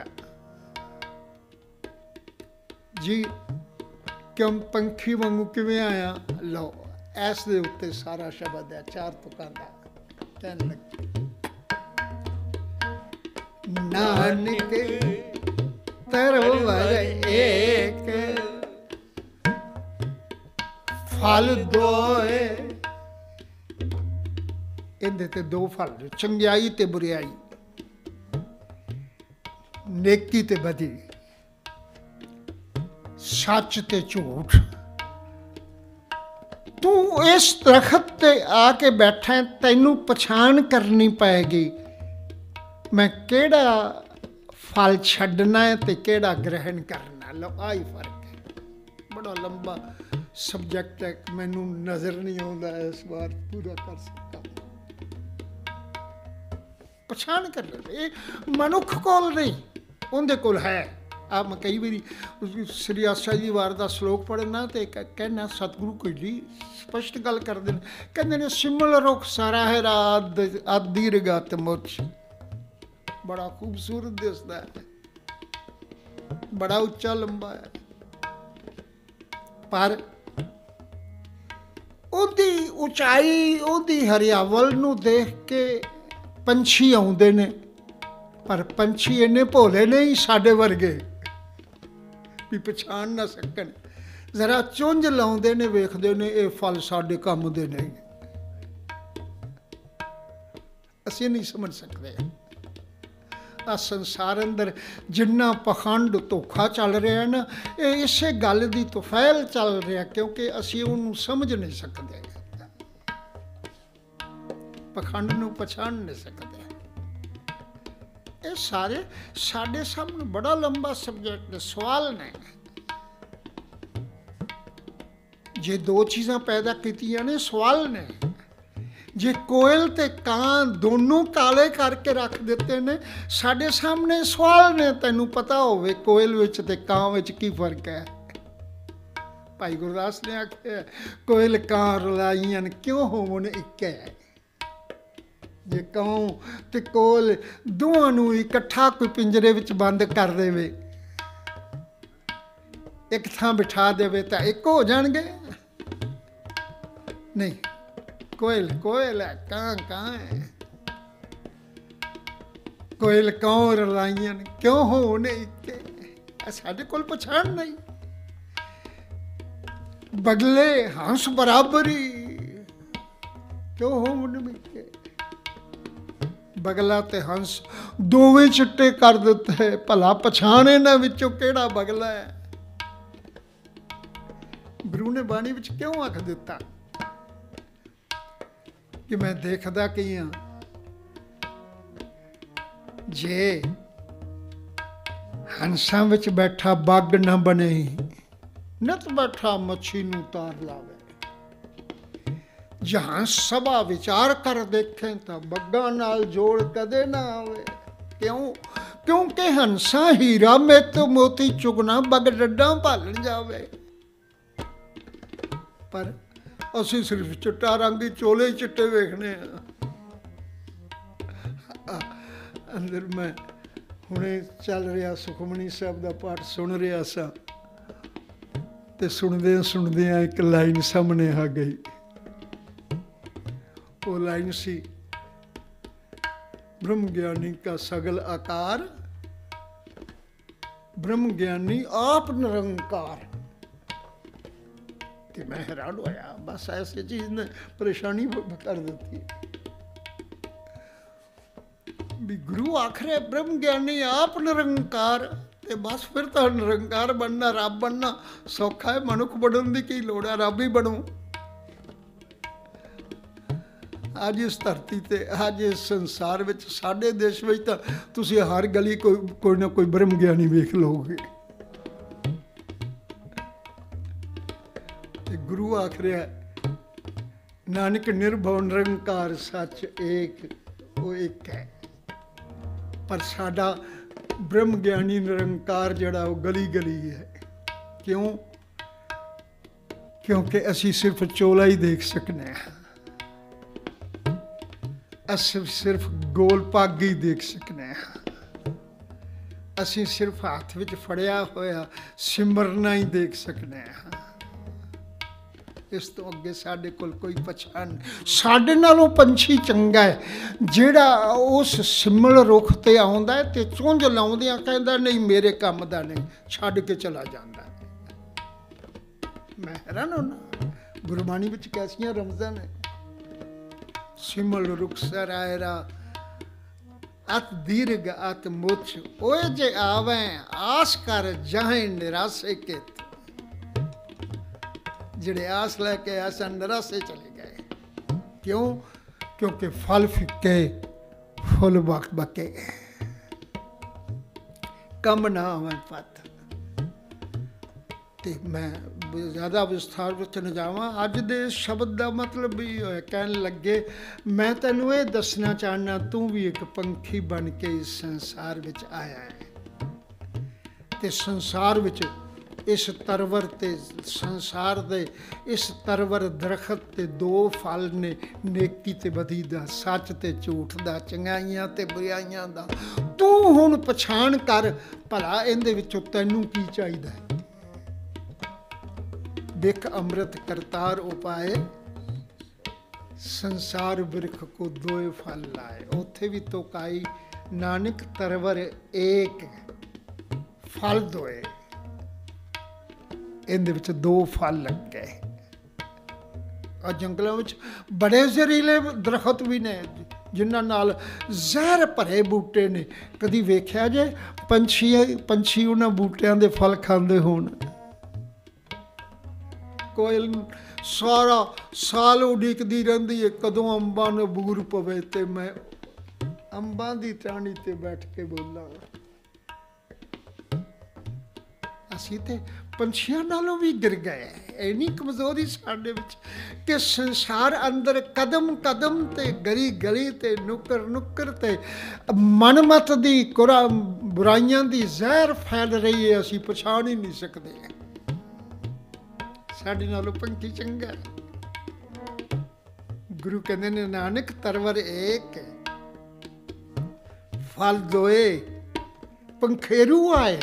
जी क्यों पंखी वांगू किवें आया? लो ऐस दे उत्ते सारा शब्द है, 4 तुकां दा कहन लगे नानक तरवर एक फल दोए। इहदे ते 2 फल, चंगियाई ते बुरियाई, नेकी ते बदी, सच ते झूठ। तू इस दरखत ते आके बैठा है, तैनू पछाण करनी पैगी मैं केड़ा फल छड्डना है ते केड़ा ग्रहण करना। लो आई फर्क है। बड़ा लंबा सब्जैक्ट है, मैनू नज़र नहीं आता इस बार पूरा कर सकता। पछाण कर ले, मनुख कोल नहीं, उनदे कोल है। आप मैं कई बारी श्री आशा जी वार का श्लोक पढ़ना तो कहना सतगुरु कोई जी स्पष्ट गल करते हैं, कहते हैं सिमल रुख सारा है रात आदि रगत मुछ। बड़ा खूबसूरत दिसदा है, बड़ा उच्चा लंबा है, पर उहदी उचाई उहदी हरियावल नूं देख के ਪੰਛੀ ਆਉਂਦੇ ਨੇ, ਪਰ ਪੰਛੀ ਇੰਨੇ ਭੋਲੇ ਨਹੀਂ ਸਾਡੇ ਵਰਗੇ ਵੀ ਪਛਾਣ ਨਾ ਸਕਣ। ਜ਼ਰਾ ਚੁੰਝ ਲਾਉਂਦੇ ਨੇ, ਵੇਖਦੇ ਨੇ ਇਹ ਫਲ ਸਾਡੇ ਕੰਮ ਦੇ ਨਹੀਂ, ਅਸੀਂ ਨਹੀਂ ਸਮਝ ਸਕਦੇ। ਆ ਸੰਸਾਰ ਅੰਦਰ ਜਿੰਨਾ ਪਖੰਡ ਧੋਖਾ ਚੱਲ ਰਿਹਾ ਨਾ, ਇਹ ਇਸੇ ਗੱਲ ਦੀ ਤੁਫੈਲ ਚੱਲ ਰਿਹਾ, ਕਿਉਂਕਿ ਅਸੀਂ ਉਹਨੂੰ ਸਮਝ ਨਹੀਂ ਸਕਦੇ, ਪਖੰਡ ਨੂੰ ਪਛਾਣ ਨਹੀਂ ਸਕਦੇ। ਇਹ ਸਾਰੇ ਸਾਡੇ ਸਾਹਮਣੇ ਬੜਾ ਲੰਬਾ ਸਬਜੈਕਟ ਨੇ, ਸਵਾਲ ਨੇ। ਜੇ ਦੋ ਚੀਜ਼ਾਂ ਪੈਦਾ ਕੀਤੀਆਂ ਨੇ, ਸਵਾਲ ਨੇ। ਜੇ ਕੋਇਲ ਤੇ ਕਾਂ ਦੋਨੋਂ ਕਾਲੇ ਕਰਕੇ ਰੱਖ ਦਿੱਤੇ ਨੇ, ਸਾਡੇ ਸਾਹਮਣੇ ਸਵਾਲ ਨੇ। ਤੈਨੂੰ ਪਤਾ ਹੋਵੇ ਕੋਇਲ ਵਿੱਚ ਤੇ ਕਾਂ ਵਿੱਚ ਕੀ ਫਰਕ ਹੈ? ਭਾਈ ਗੁਰਦਾਸ ਨੇ ਆਖਿਆ, ਕੋਇਲ ਕਾਂ ਰਲਾਈਆਂ ਕਿਉਂ ਹੋਵਣ ਇੱਕ ਹੈ। ਜੇ ਕਾਂ ਤੇ ਕੋਇਲ ਦੋਵਾਂ ਨੂੰ ਇਕੱਠਾ ਕੋਈ ਪਿੰਜਰੇ ਵਿੱਚ ਬੰਦ ਕਰ ਦੇਵੇ, ਇੱਕ ਥਾਂ ਬਿਠਾ ਦੇਵੇ ਤਾਂ ਇੱਕ ਹੋ ਜਾਣਗੇ? ਨਹੀਂ, ਕੋਇਲ ਕੋਇਲ ਹੈ, ਕਾਂ ਕਾਂ ਹੈ। ਕੋਇਲ ਕਾਂ ਰਲਾਈਆਂ ਕਿਉਂ ਹੋਣ ਇੱਕ? ਸਾਡੇ ਕੋਲ ਪਛਾਣ ਨਹੀਂ। ਬਗਲੇ ਹੰਸ ਬਰਾਬਰੀ ਕਿਉਂ ਹੋਣ ਮਿੱਕੇ? ਬਗਲਾ ਤੇ ਹੰਸ ਦੋਵੇਂ ਚਿੱਟੇ ਕਰ ਦਿੱਤੇ, ਭਲਾ ਪਛਾਣ ਇਹਨਾਂ ਵਿੱਚੋਂ ਕਿਹੜਾ ਬਗਲਾ ਹੈ? ਗੁਰੂ ਨੇ ਬਾਣੀ ਵਿੱਚ ਕਿਉਂ ਆਖ ਦਿੱਤਾ ਕਿ ਮੈਂ ਦੇਖਦਾ ਕੀ ਹਾਂ? ਜੇ ਹੰਸਾਂ ਵਿੱਚ ਬੈਠਾ ਬੱਗ ਨਾ ਬਣੇ, ਨਿਤ ਬੈਠਾ ਮੱਛੀ ਨੂੰ ਤਾਰ ਲਾਵੇ। ਜਹਾਂ ਸਭਾ ਵਿਚਾਰ ਕਰ ਦੇਖੇ ਤਾਂ ਬੱਗਾਂ ਨਾਲ ਜੋੜ ਕਦੇ ਨਾ ਆਵੇ। ਕਿਉਂ? ਕਿਉਂਕਿ ਹੰਸਾਂ ਹੀਰਾ ਮੇਤ ਮੋਤੀ ਚੁਗਣਾ, ਬੱਗ ਡੱਡਾਂ ਭਾਲਣ ਜਾਵੇ। ਪਰ ਅਸੀਂ ਸਿਰਫ ਚਿੱਟਾ ਰੰਗ ਹੀ, ਚੋਲੇ ਚਿੱਟੇ ਵੇਖਣੇ ਆ। ਅੰਦਰ ਮੈਂ ਹੁਣੇ ਚੱਲ ਰਿਹਾ ਸੁਖਮਨੀ ਸਾਹਿਬ ਦਾ ਪਾਠ ਸੁਣ ਰਿਹਾ ਸਾਂ, ਤੇ ਸੁਣਦਿਆਂ ਇੱਕ ਲਾਈਨ ਸਾਹਮਣੇ ਆ ਗਈ। ਉਹ ਲਾਈਨ ਸੀ, ब्रह्म ज्ञानी का सगल आकार, ब्रह्म ज्ञानी आप निरंकार। कि मैं हैरान होया, बस ऐसी चीज ने परेशानी कर देती है। भी गुरु आखरे ब्रह्म ज्ञानी आप निरंकार, ते बस फिर तो निरंकार बनना, रब बनना सौखा है। मनुख बनने की की लोड़ है, रब ही बनू। ਅੱਜ ਇਸ ਧਰਤੀ ਤੇ, ਅੱਜ ਇਸ ਸੰਸਾਰ ਵਿੱਚ, ਸਾਡੇ ਦੇਸ਼ ਵਿੱਚ ਤਾਂ ਤੁਸੀਂ ਹਰ ਗਲੀ ਕੋਈ ਨਾ ਕੋਈ ਬ੍ਰਹਮ ਗਿਆਨੀ ਵੇਖ ਲਓਗੇ। ਤੇ ਗੁਰੂ ਆਖ ਰਿਹਾ, ਨਾਨਕ ਨਿਰਭਉ ਨਿਰੰਕਾਰ ਸੱਚ ਏਕ, ਉਹ ਇੱਕ ਹੈ। ਪਰ ਸਾਡਾ ਬ੍ਰਹਮ ਗਿਆਨੀ ਨਿਰੰਕਾਰ ਜਿਹੜਾ ਉਹ ਗਲੀ ਗਲੀ ਹੈ। ਕਿਉਂ? ਕਿਉਂਕਿ ਅਸੀਂ ਸਿਰਫ ਚੋਲਾ ਹੀ ਦੇਖ ਸਕਨੇ ਹਾਂ, ਅਸੀਂ ਸਿਰਫ ਗੋਲ ਪੱਗ ਹੀ ਦੇਖ ਸਕਨੇ ਹਾਂ, ਅਸੀਂ ਸਿਰਫ ਹੱਥ ਵਿੱਚ ਫੜਿਆ ਹੋਇਆ ਸਿਮਰਨਾ ਹੀ ਦੇਖ ਸਕਨੇ ਹਾਂ। ਇਸ ਤੋਂ ਅੱਗੇ ਸਾਡੇ ਕੋਲ ਕੋਈ ਪਛਾਣ ਨਹੀਂ। ਸਾਡੇ ਨਾਲੋਂ ਪੰਛੀ ਚੰਗਾ ਹੈ ਜਿਹੜਾ ਉਸ ਸਿਮਲ ਰੁੱਖ ਤੇ ਆਉਂਦਾ ਹੈ ਤੇ ਚੁੰਝ ਲਾਉਂਦਿਆਂ ਕਹਿੰਦਾ ਨਹੀਂ ਮੇਰੇ ਕੰਮ ਦਾ ਨਹੀਂ, ਛੱਡ ਕੇ ਚਲਾ ਜਾਂਦਾ। ਮੈਂ ਹੈਰਾਨ ਹੁੰਦਾ, ਗੁਰਬਾਣੀ ਵਿੱਚ ਕੈਸੀਆਂ ਰਮਜ਼ਾਂ ਨੇ। ਸਿਮਲ ਰੁਖ ਸਰਾਇਰਾ ਅਤ ਦੀਰਘ ਅਤ ਮੁੱਛ, ਓਏ ਜੇ ਆਵੇ ਆਸ ਕਰ ਜਾਹੇ ਨਿਰਾਸੇ ਕੇ। ਜਿਹੜੇ ਆਸ ਲੈ ਕੇ ਆਸਾ ਨਿਰਾਸੇ ਚਲੇ ਗਏ। ਕਿਉਂ? ਕਿਉਂਕਿ ਫਲ ਫਿੱਕੇ ਫੁੱਲ ਬਕੇ, ਕੰਮ ਨਾ ਆਵੇ ਪਤ। ਤੇ ਮੈਂ ਜ਼ਿਆਦਾ ਵਿਸਥਾਰ ਵਿੱਚ ਨਾ ਜਾਵਾਂ। ਅੱਜ ਦੇ ਸ਼ਬਦ ਦਾ ਮਤਲਬ ਵੀ ਕਹਿਣ ਲੱਗੇ, ਮੈਂ ਤੈਨੂੰ ਇਹ ਦੱਸਣਾ ਚਾਹੁੰਦਾ, ਤੂੰ ਵੀ ਇੱਕ ਪੰਖੀ ਬਣ ਕੇ ਇਸ ਸੰਸਾਰ ਵਿੱਚ ਆਇਆ ਹੈ। ਤੇ ਸੰਸਾਰ ਵਿੱਚ ਇਸ ਤਰਵਰ ਤੇ ਸੰਸਾਰ ਦੇ ਇਸ ਤਰਵਰ ਦਰਖਤ ਤੇ ਦੋ ਫਲ ਨੇ, ਨੇਕੀ ਤੇ ਬਦੀ ਦਾ, ਸੱਚ ਤੇ ਝੂਠ ਦਾ, ਚੰਗਾਈਆਂ ਤੇ ਬੁਰਾਈਆਂ ਦਾ। ਤੂੰ ਹੁਣ ਪਛਾਣ ਕਰ ਭਲਾ ਇਹਦੇ ਵਿੱਚੋਂ ਤੈਨੂੰ ਕੀ ਚਾਹੀਦਾ ਹੈ। ਬਿਖ ਅੰਮ੍ਰਿਤ ਕਰਤਾਰ ਉਪਾਏ, ਸੰਸਾਰ ਬਿਰਖ ਕੋ ਦੋਏ ਫਲ ਲਾਏ। ਉੱਥੇ ਵੀ ਤੋਕਾਈ ਨਾਨਕ ਤਰਵਰ ਏਕ ਫਲ ਦੋਏ, ਇਹਦੇ ਵਿੱਚ ਦੋ ਫਲ ਲੱਗੇ। ਆ ਜੰਗਲਾਂ ਵਿੱਚ ਬੜੇ ਜ਼ਹਿਰੀਲੇ ਦਰਖਤ ਵੀ ਨੇ ਜਿਨ੍ਹਾਂ ਨਾਲ ਜ਼ਹਿਰ ਭਰੇ ਬੂਟੇ ਨੇ। ਕਦੀ ਵੇਖਿਆ ਜੇ ਪੰਛੀ ਉਹਨਾਂ ਬੂਟਿਆਂ ਦੇ ਫਲ ਖਾਂਦੇ ਹੋਣ? ਕੋਇਲ ਸਾਰਾ ਸਾਲ ਉਡੀਕਦੀ ਰਹਿੰਦੀ ਹੈ ਕਦੋਂ ਅੰਬਾਂ ਨੂੰ ਬੂਰ ਪਵੇ ਤੇ ਮੈਂ ਅੰਬਾਂ ਦੀ ਟਾਹਣੀ ਤੇ ਬੈਠ ਕੇ ਬੋਲਾਂ। ਅਸੀਂ ਤੇ ਪੰਛੀਆਂ ਨਾਲੋਂ ਵੀ ਗਿਰ ਗਏ। ਇੰਨੀ ਕਮਜ਼ੋਰੀ ਸਾਡੇ ਵਿੱਚ ਕਿ ਸੰਸਾਰ ਅੰਦਰ ਕਦਮ ਕਦਮ ਤੇ ਗਲੀ ਗਲੀ ਤੇ ਨੁੱਕਰ ਨੁੱਕਰ ਤੇ ਮਨਮਤ ਦੀ ਬੁਰਾਈਆਂ ਦੀ ਜ਼ਹਿਰ ਫੈਲ ਰਹੀ ਹੈ। ਅਸੀਂ ਪਛਾਣ ਹੀ ਨਹੀਂ ਸਕਦੇ। ਸਾਡੇ ਨਾਲੋਂ ਪੰਛੀ ਚੰਗਾ। ਗੁਰੂ ਕਹਿੰਦੇ ਨੇ ਨਾਨਕ ਤਰਵਰ ਏਕ ਫਲ ਦੋਏ ਪੰਖੇਰੂ ਆਏ।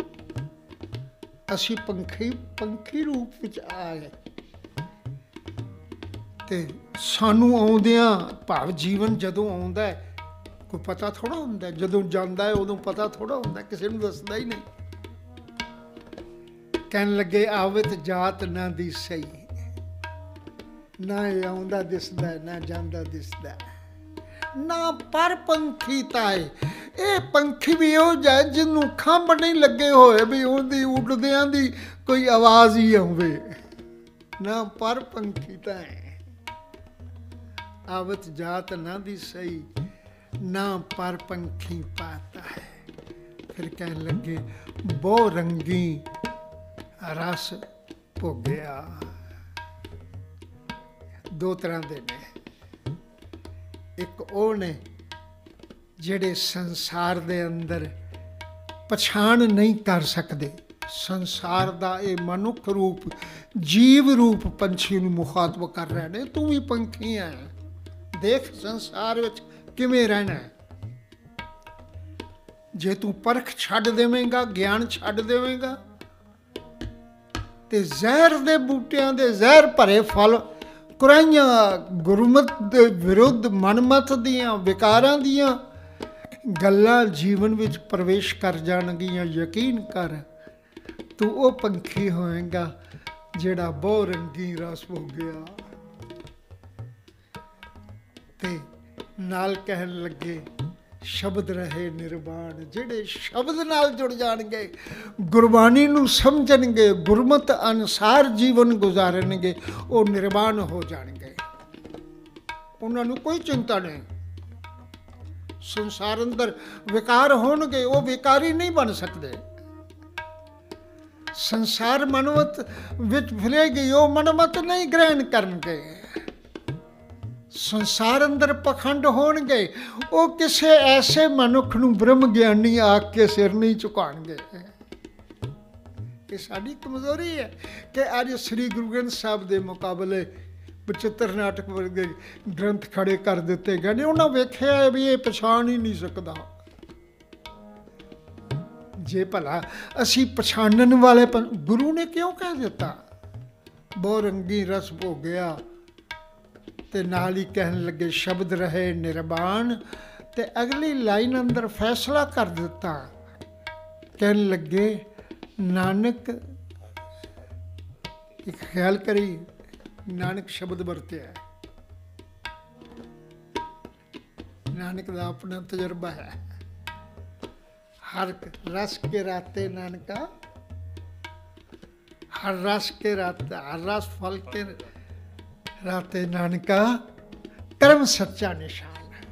ਅਸੀਂ ਪੰਖੀ ਰੂਪ ਵਿੱਚ ਆ ਗਏ ਤੇ ਸਾਨੂੰ ਆਉਂਦਿਆਂ ਭਾਵ ਜੀਵਨ ਜਦੋਂ ਆਉਂਦਾ ਕੋਈ ਪਤਾ ਥੋੜ੍ਹਾ ਹੁੰਦਾ, ਜਦੋਂ ਜਾਂਦਾ ਹੈ ਉਦੋਂ ਪਤਾ ਥੋੜ੍ਹਾ ਹੁੰਦਾ, ਕਿਸੇ ਨੂੰ ਦੱਸਦਾ ਹੀ ਨਹੀਂ। ਕਹਿਣ ਲੱਗੇ ਆਵਤ ਜਾਤ ਨਾ ਦਿਸਈ, ਨਾ ਇਹ ਆਉਂਦਾ ਦਿਸਦਾ ਨਾ ਜਾਂਦਾ ਦਿਸਦਾ, ਨਾ ਪਰ ਪੰਖੀ ਤਾਏ। ਇਹ ਪੰਖੀ ਵੀ ਉਹ ਜਿਹਾ ਜਿਹਨੂੰ ਖੰਭ ਨਹੀਂ ਲੱਗੇ ਹੋਏ ਵੀ ਉਹਦੀ ਉੱਡਦਿਆਂ ਦੀ ਕੋਈ ਆਵਾਜ਼ ਹੀ ਆਵੇ। ਨਾ ਪਰ ਪੰਖੀ ਤਾਏ ਆਵਤ ਜਾਤ ਨਾ ਦਿਸਈ, ਨਾ ਪਰ ਪੰਖੀ ਪਾਤਾ ਹੈ। ਫਿਰ ਕਹਿਣ ਲੱਗੇ ਬਹੁ ਰੰਗੀ ਰਸ ਭੋਗਿਆ। ਦੋ ਤਰ੍ਹਾਂ ਦੇ ਨੇ। ਇੱਕ ਉਹ ਨੇ ਜਿਹੜੇ ਸੰਸਾਰ ਦੇ ਅੰਦਰ ਪਛਾਣ ਨਹੀਂ ਕਰ ਸਕਦੇ। ਸੰਸਾਰ ਦਾ ਇਹ ਮਨੁੱਖ ਰੂਪ ਜੀਵ ਰੂਪ ਪੰਛੀ ਨੂੰ ਮੁਖਾਤਬ ਕਰ ਰਹੇ ਨੇ। ਤੂੰ ਵੀ ਪੰਖੀ ਹੈ, ਦੇਖ ਸੰਸਾਰ ਵਿੱਚ ਕਿਵੇਂ ਰਹਿਣਾ। ਜੇ ਤੂੰ ਪਰਖ ਛੱਡ ਦੇਵੇਂਗਾ, ਗਿਆਨ ਛੱਡ ਦੇਵੇਂਗਾ ਤੇ ਜ਼ਹਿਰ ਦੇ ਬੂਟਿਆਂ ਦੇ ਜ਼ਹਿਰ ਭਰੇ ਫਲ ਕੁਰਾਈਆਂ ਗੁਰਮਤ ਦੇ ਵਿਰੁੱਧ ਮਨਮਤ ਦੀਆਂ ਵਿਕਾਰਾਂ ਦੀਆਂ ਗੱਲਾਂ ਜੀਵਨ ਵਿੱਚ ਪ੍ਰਵੇਸ਼ ਕਰ ਜਾਣਗੀਆਂ। ਯਕੀਨ ਕਰ ਤੂੰ ਉਹ ਪੰਖੀ ਹੋਵੇਂਗਾ ਜਿਹੜਾ ਬਹੁ ਰੰਗੀ ਰਸ ਹੋ ਗਿਆ। ਤੇ ਨਾਲ ਕਹਿਣ ਲੱਗੇ ਸ਼ਬਦ ਰਹੇ ਨਿਰਵਾਣ। ਜਿਹੜੇ ਸ਼ਬਦ ਨਾਲ ਜੁੜ ਜਾਣਗੇ, ਗੁਰਬਾਣੀ ਨੂੰ ਸਮਝਣਗੇ, ਗੁਰਮਤ ਅਨੁਸਾਰ ਜੀਵਨ ਗੁਜ਼ਾਰਨਗੇ, ਉਹ ਨਿਰਵਾਣ ਹੋ ਜਾਣਗੇ। ਉਹਨਾਂ ਨੂੰ ਕੋਈ ਚਿੰਤਾ ਨਹੀਂ। ਸੰਸਾਰ ਅੰਦਰ ਵਿਕਾਰ ਹੋਣਗੇ, ਉਹ ਵਿਕਾਰੀ ਨਹੀਂ ਬਣ ਸਕਦੇ। ਸੰਸਾਰ ਮਨਮਤ ਵਿੱਚ ਫਿਰੇਗੀ, ਉਹ ਮਨਮਤ ਨਹੀਂ ਗ੍ਰਹਿਣ ਕਰਨਗੇ। ਸੰਸਾਰ ਅੰਦਰ ਪਖੰਡ ਹੋਣਗੇ, ਉਹ ਕਿਸੇ ਐਸੇ ਮਨੁੱਖ ਨੂੰ ਬ੍ਰਹਮ ਗਿਆਨੀ ਆਖ ਕੇ ਸਿਰ ਨਹੀਂ ਝੁਕਾਉਣਗੇ। ਇਹ ਸਾਡੀ ਕਮਜ਼ੋਰੀ ਹੈ ਕਿ ਅੱਜ ਸ੍ਰੀ ਗੁਰੂ ਗ੍ਰੰਥ ਸਾਹਿਬ ਦੇ ਮੁਕਾਬਲੇ 75 ਨਾਟਕ ਵਰਗੇ ਗ੍ਰੰਥ ਖੜੇ ਕਰ ਦਿੱਤੇ ਗਏ ਨੇ। ਉਹਨਾਂ ਵੇਖਿਆ ਵੀ ਇਹ ਪਛਾਣ ਹੀ ਨਹੀਂ ਸਕਦਾ। ਜੇ ਭਲਾ ਅਸੀਂ ਪਛਾਣਨ ਵਾਲੇ ਗੁਰੂ ਨੇ ਕਿਉਂ ਕਹਿ ਦਿੱਤਾ ਬਹੁ ਰੰਗੀ ਰਸ ਭੋਗਿਆ। ਤੇ ਨਾਲ ਹੀ ਕਹਿਣ ਲੱਗੇ ਸ਼ਬਦ ਰਹੇ ਨਿਰਵਾਣ। ਤੇ ਅਗਲੀ ਲਾਈਨ ਅੰਦਰ ਫੈਸਲਾ ਕਰ ਦਿੱਤਾ। ਕਹਿਣ ਲੱਗੇ ਨਾਨਕ, ਇੱਕ ਖਿਆਲ ਕਰੀ ਨਾਨਕ ਸ਼ਬਦ ਵਰਤਿਆ। ਨਾਨਕ ਦਾ ਆਪਣਾ ਤਜਰਬਾ ਹੈ। ਹਰ ਰਸ ਕੇ ਰਾਤੇ ਨਾਨਕਾ, ਹਰ ਰਸ ਕੇ ਰਾਤੇ, ਹਰ ਰਸ ਫਲ ਕੇ ਰਾਤੇ ਨਾਨਕਾ, ਕਰਮ ਸੱਚਾ ਨਿਸ਼ਾਨ।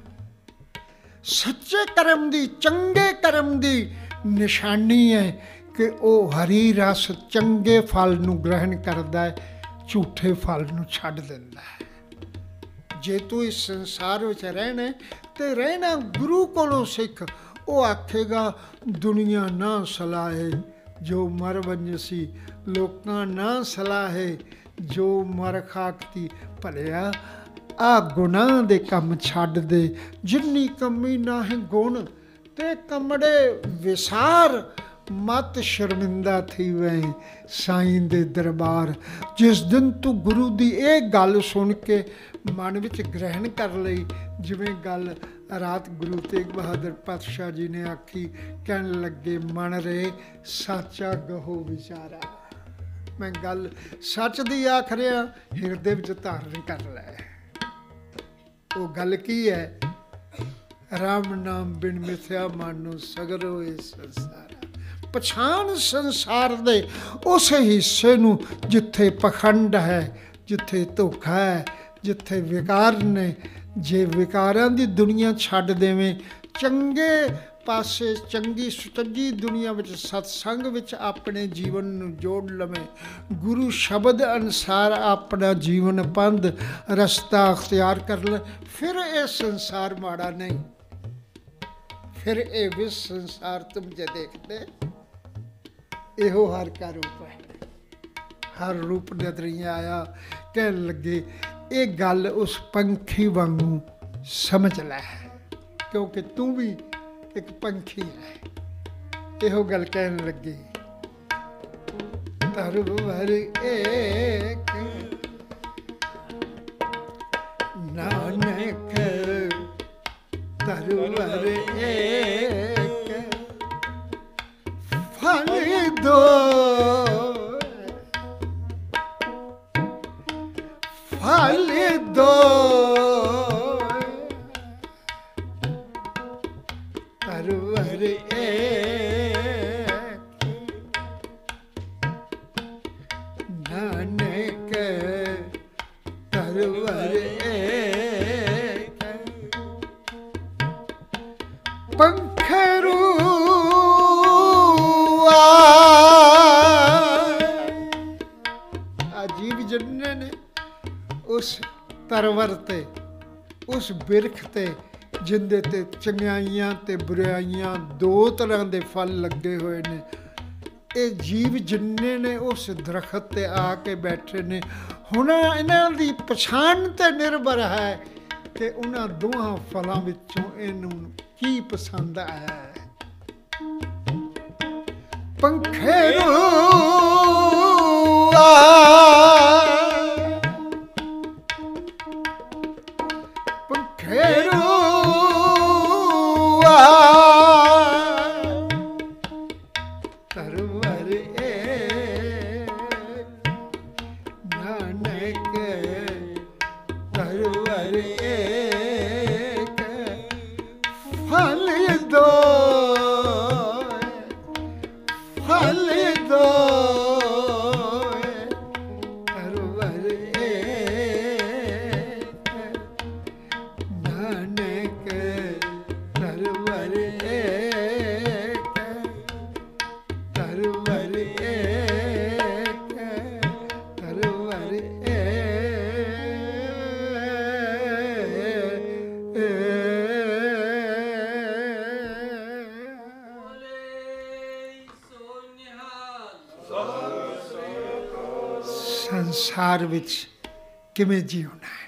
ਸੱਚੇ ਕਰਮ ਦੀ, ਚੰਗੇ ਕਰਮ ਦੀ ਨਿਸ਼ਾਨੀ ਹੈ ਕਿ ਉਹ ਹਰੀ ਰਸ ਚੰਗੇ ਫਲ ਨੂੰ ਗ੍ਰਹਿਣ ਕਰਦਾ ਹੈ, ਝੂਠੇ ਫਲ ਨੂੰ ਛੱਡ ਦਿੰਦਾ ਹੈ। ਜੇ ਤੂੰ ਇਸ ਸੰਸਾਰ ਵਿੱਚ ਰਹਿਣਾ ਤੇ ਰਹਿਣਾ ਗੁਰੂ ਕੋਲੋਂ ਸਿੱਖ। ਉਹ ਆਖੇਗਾ ਦੁਨੀਆ ਨਾ ਸਲਾਹੇ ਜੋ ਮਰ ਵੰਜਸੀ, ਲੋਕਾਂ ਨਾ ਸਲਾਹੇ ਜੋ ਮਰ ਖਾਕਤੀ। ਭਲਿਆ ਆ ਗੁਨਾਹ ਦੇ ਕੰਮ ਛੱਡ ਦੇ, ਜਿੰਨੀ ਕਮੀ ਨਾ ਹੈ ਗੁਣ ਤੇ ਕਮੜੇ ਵਿਸਾਰ। ਮਤ ਸ਼ਰਮਿੰਦਾ ਥੀ ਵੈ ਸਾਈਂ ਦੇ ਦਰਬਾਰ। ਜਿਸ ਦਿਨ ਤੂੰ ਗੁਰੂ ਦੀ ਇਹ ਗੱਲ ਸੁਣ ਕੇ ਮਨ ਵਿੱਚ ਗ੍ਰਹਿਣ ਕਰ ਲਈ। ਜਿਵੇਂ ਗੱਲ ਰਾਤ ਗੁਰੂ ਤੇਗ ਬਹਾਦਰ ਪਾਤਸ਼ਾਹ ਜੀ ਨੇ ਆਖੀ, ਕਹਿਣ ਲੱਗੇ ਮਨ ਰੇ ਸਾਚਾ ਗਹੋ ਵਿਚਾਰਾ। ਮੈਂ ਗੱਲ ਸੱਚ ਦੀ ਆਖ ਰਿਹਾ, ਹਿਰਦੇ ਵਿੱਚ ਧਾਰਨ ਕਰ ਲੈ। ਉਹ ਗੱਲ ਕੀ ਹੈ? ਰਾਮ ਨਾਮ ਬਿਨ ਮਿਥਿਆ ਮਾਨੋ ਸਗਰੋ ਇਹ ਸੰਸਾਰ। ਪਛਾਣ ਸੰਸਾਰ ਦੇ ਉਸ ਹਿੱਸੇ ਨੂੰ ਜਿੱਥੇ ਪਖੰਡ ਹੈ, ਜਿੱਥੇ ਧੋਖਾ ਹੈ, ਜਿੱਥੇ ਵਿਕਾਰ ਨੇ। ਜੇ ਵਿਕਾਰਾਂ ਦੀ ਦੁਨੀਆ ਛੱਡ ਦੇਵੇਂ, ਚੰਗੇ ਪਾਸੇ ਚੰਗੀ ਸੁਚੱਜੀ ਦੁਨੀਆ ਵਿੱਚ ਸਤਸੰਗ ਵਿੱਚ ਆਪਣੇ ਜੀਵਨ ਨੂੰ ਜੋੜ ਲਵੇਂ, ਗੁਰੂ ਸ਼ਬਦ ਅਨੁਸਾਰ ਆਪਣਾ ਜੀਵਨ ਪੰਧ ਰਸਤਾ ਅਖਤਿਆਰ ਕਰ ਲੈ, ਫਿਰ ਇਹ ਸੰਸਾਰ ਮਾੜਾ ਨਹੀਂ। ਫਿਰ ਇਹ ਵਿਸ਼ ਸੰਸਾਰ ਤੁਮ ਜੇ ਦੇਖਦੇ, ਇਹੋ ਹਰ ਕਾ ਰੂਪ ਹੈ। ਹਰ ਰੂਪ ਨਜ਼ਰੀਂ ਆਇਆ। ਕਹਿਣ ਲੱਗੇ ਇਹ ਗੱਲ ਉਸ ਪੰਖੀ ਵਾਂਗੂ ਸਮਝ ਲੈ, ਕਿਉਂਕਿ ਤੂੰ ਵੀ ਇੱਕ ਪੰਖੀ ਹੈ। ਇਹੋ ਗੱਲ ਕਹਿਣ ਲੱਗੇ। ਤਰਵਰ ਏਕ ਨਾਨਕ ਤਰਵਰ ਏਕ ਫਲ ਦੋ ਫਲ ਦੋ ਤਰਵਰ ਏਕ ਨਾਨਕ ਤਰਵਰ ਏਕ ਪੰਖਰੂ ਅਜੀਬ ਜੰਨੇ ਨੇ ਉਸ ਤਰਵਰ ਤੇ, ਉਸ ਬਿਰਖ ਤੇ, ਜਿੰਦੇ ਤੇ ਚੰਗਿਆਈਆਂ ਤੇ ਬੁਰਾਈਆਂ ਦੋ ਤਰ੍ਹਾਂ ਦੇ ਫਲ ਲੱਗੇ ਹੋਏ ਨੇ। ਇਹ ਜੀਵ ਜਿੰਨੇ ਨੇ ਉਸ ਦਰਖਤ ਤੇ ਆ ਕੇ ਬੈਠੇ ਨੇ। ਹੁਣ ਇਹਨਾਂ ਦੀ ਪਛਾਣ ਤੇ ਨਿਰਭਰ ਹੈ ਕਿ ਉਹਨਾਂ ਦੋਹਾਂ ਫਲਾਂ ਵਿੱਚੋਂ ਇਹਨੂੰ ਕੀ ਪਸੰਦ ਆਇਆ ਹੈ। ਪੰਖੇਰੂ ਪੰਖੇਰੂ ਤਰਵਰ ਏਕ ਨਾਨਕ ਤਰਵਰ ਏਕ ਫਲ ਦੋ ਫਲ ਦੋ ਤਰਵਰ ਏਕ ਨਾਨਕ ਤਰਵਰ ਏਕ ਤਰਵਰ ਏਕ ਤਰਵਰ ਸੰਸਾਰ ਵਿੱਚ ਕਿਵੇਂ ਜਿਉਣਾ ਹੈ?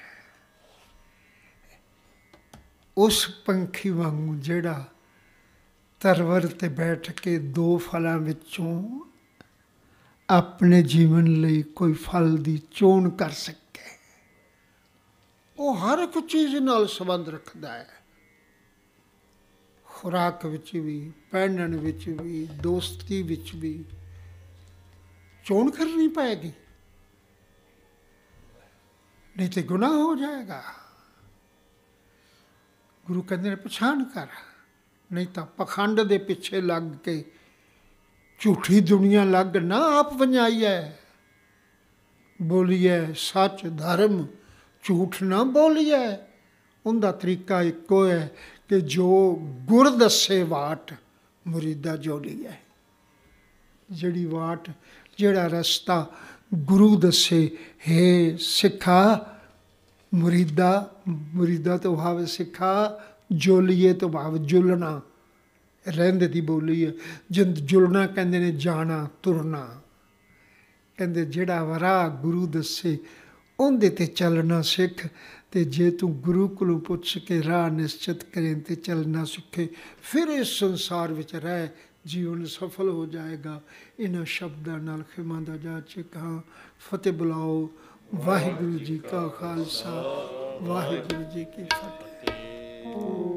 ਉਸ ਪੰਖੀ ਵਾਂਗੂ ਜਿਹੜਾ ਤਰਵਰ ਤੇ ਬੈਠ ਕੇ ਦੋ ਫਲਾਂ ਵਿੱਚੋਂ ਆਪਣੇ ਜੀਵਨ ਲਈ ਕੋਈ ਫਲ ਦੀ ਚੋਣ ਕਰ ਸਕੇ। ਉਹ ਹਰ ਇੱਕ ਚੀਜ਼ ਨਾਲ ਸੰਬੰਧ ਰੱਖਦਾ ਹੈ। ਖੁਰਾਕ ਵਿੱਚ ਵੀ, ਪਹਿਨਣ ਵਿੱਚ ਵੀ, ਦੋਸਤੀ ਵਿੱਚ ਵੀ ਚੋਣ ਕਰਨੀ ਪਏਗੀ, ਨਹੀਂ ਤੇ ਗੁਨਾਹ ਹੋ ਜਾਏਗਾ। ਗੁਰੂ ਕਹਿੰਦੇ ਨੇ ਪਛਾਣ ਕਰ, ਨਹੀਂ ਤਾਂ ਪਖੰਡ ਦੇ ਪਿੱਛੇ ਲੱਗ ਕੇ ਝੂਠੀ ਦੁਨੀਆ ਲੱਗ ਨਾ ਆਪ ਵੰਜਾਈਐ। ਬੋਲੀਏ ਸੱਚ ਧਰਮ, ਝੂਠ ਨਾ ਬੋਲੀਏ। ਉਹਦਾ ਤਰੀਕਾ ਇੱਕੋ ਹੈ ਕਿ ਜੋ ਗੁਰ ਦੱਸੇ ਵਾਟ ਮੁਰੀਦਾ ਜੋਲੀਏ। ਜਿਹੜੀ ਵਾਟ, ਜਿਹੜਾ ਰਸਤਾ ਗੁਰੂ ਦੱਸੇ, ਹੈ ਸਿੱਖਾ ਮੁਰੀਦਾ, ਮੁਰੀਦਾ ਤੋਂ ਭਾਵ ਸਿੱਖਾ, ਜੋਲੀਏ ਤੋਂ ਭਾਵ ਜੁਲਣਾ। ਰਹਿੰਦੇ ਦੀ ਬੋਲੀ ਹੈ। ਜਿੰਦ ਜੁਲਣਾ ਕਹਿੰਦੇ ਨੇ ਜਾਣਾ ਤੁਰਨਾ। ਕਹਿੰਦੇ ਜਿਹੜਾ ਰਾਹ ਗੁਰੂ ਦੱਸੇ ਉਹਦੇ ਤੇ ਚੱਲਣਾ ਸਿੱਖ। ਤੇ ਜੇ ਤੂੰ ਗੁਰੂ ਕੋਲੋਂ ਪੁੱਛ ਕੇ ਰਾਹ ਨਿਸ਼ਚਿਤ ਕਰੇ ਤੇ ਚੱਲਣਾ ਸਿੱਖੇ, ਫਿਰ ਇਸ ਸੰਸਾਰ ਵਿੱਚ ਰਹਿ ਜੀਵਨ ਸਫਲ ਹੋ ਜਾਏਗਾ। ਇਹਨਾਂ ਸ਼ਬਦਾਂ ਨਾਲ ਖਿਮਾ ਦਾ ਜਾ ਚੁੱਕਾ। ਫਤਿਹ ਬੁਲਾਓ। ਵਾਹਿਗੁਰੂ ਜੀ ਕਾ ਖਾਲਸਾ, ਵਾਹਿਗੁਰੂ ਜੀ ਕੀ ਫਤਿਹ।